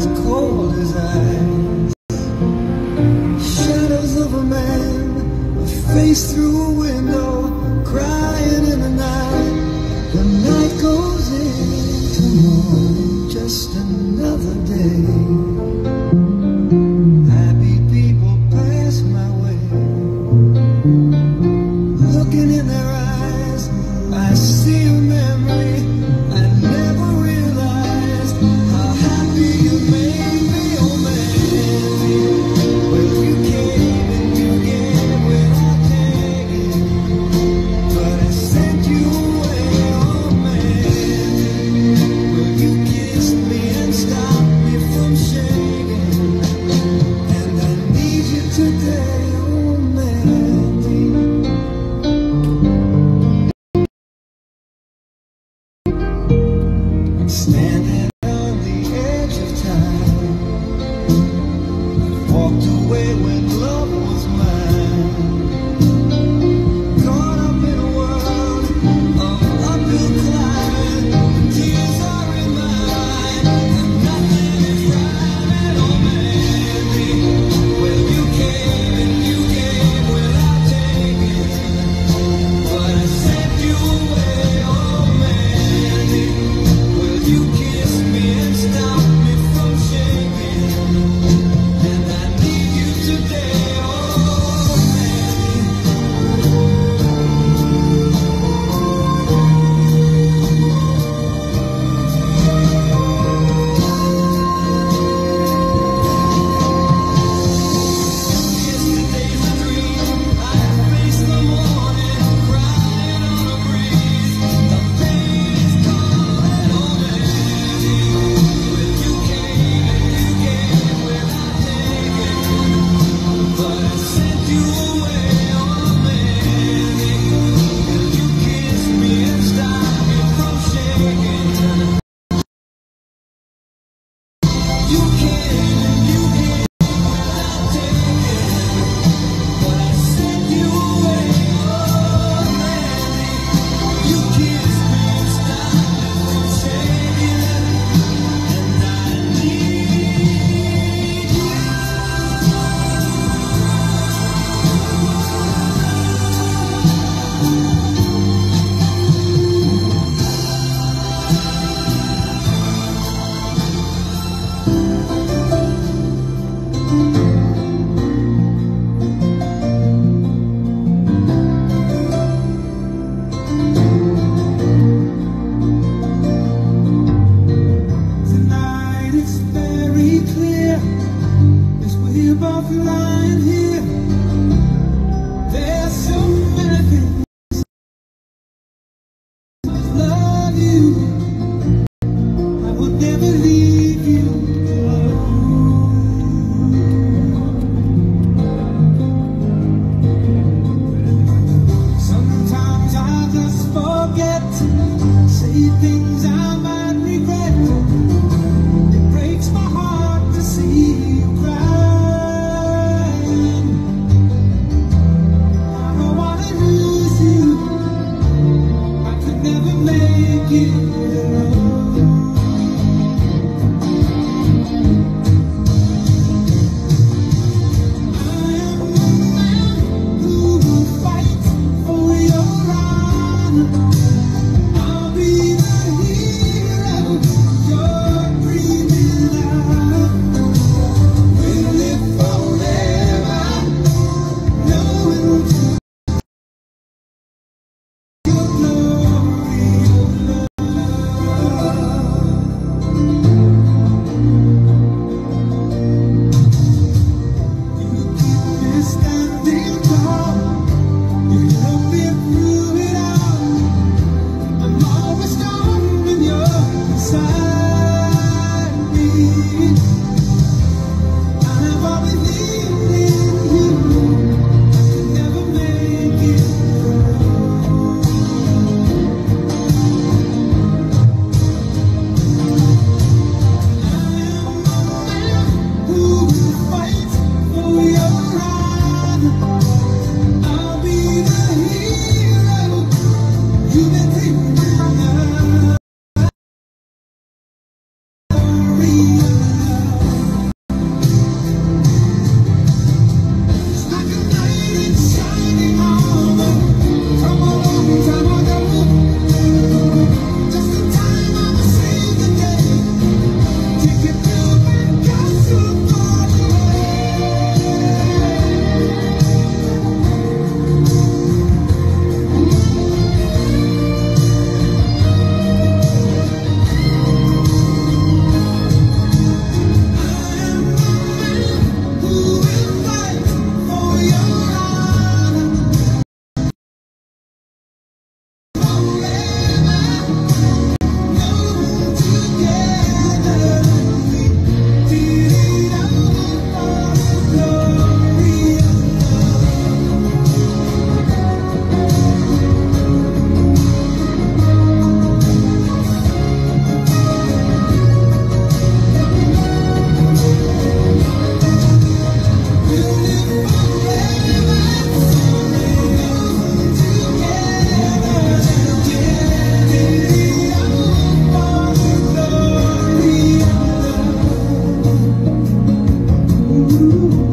as cold as ice. Shadows of a man, a face through a window, crying in the night. The night goes into morning, just another day. Happy people pass my way. Looking in their eyes, I see a memory. I never realized how happy you made me, oh Mandy. Well, you came and you gave without taking, but I sent you away, oh Mandy. Well, you kissed me and stopped me from shaking, and I need you today, oh Mandy. Standing on the edge of time, walked away when love was mine. Caught up in a world of uphill climbing, tears are in my eyes, and nothing is right, oh Mandy. Well, you came and you gave without taking, but I sent you away, oh Mandy. Well, you kissed me and stopped me from shaking, and I need you today, oh Mandy. Yesterday's a dream, I face the morning, crying on a breeze. The pain is calling, oh Mandy. Well, you came and you gave without taking, but I sent you away, oh Mandy. Well, you kissed me and stopped me from shaking. You came and you gave without taking, but I sent you away, oh Mandy. You kissed me and stopped me from shaking, and I need you. Tonight it's very clear, as we're both lying here. There's so many things I love you. I would never leave you alone. Sometimes I just forget, say things I might regret. It breaks my heart to see you cry. you.